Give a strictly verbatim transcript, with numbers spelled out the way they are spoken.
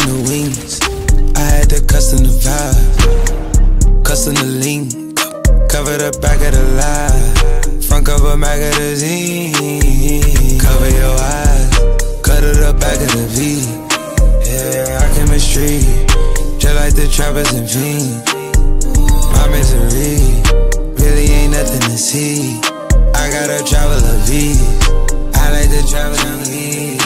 the wings. I had to custom the vibe, custom the link. Cover the back of the lie, front cover magazine. Cover your eyes, cut it up back of the V. Yeah, our chemistry, just like the trappers and fiends. My misery, really ain't nothing to see. I gotta travel a V, I like to travel a V.